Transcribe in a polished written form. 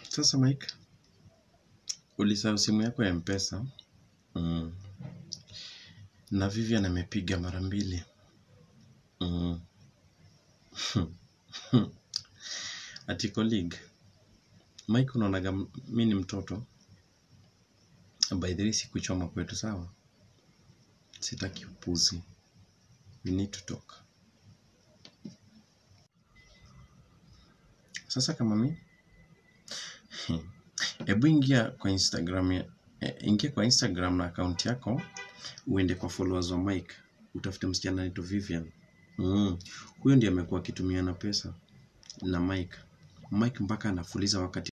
Sasa Mike, ulisahau simu yako ya M-Pesa. Na Vivian amepiga mara 2. Ati colleague, Mike unaonaga mimi ni mtoto. By the way sikuchoma kwetu sawa. Sitaki upuzi. We need to talk. Sasa kama mimi hebu ingia kwa Instagram na account yako, uende kwa followers wa Mike, utafute msichana anaitwa Vivian. Huyo ndiye amekuwa akitumia na pesa na Mike mpaka anafuliza wakati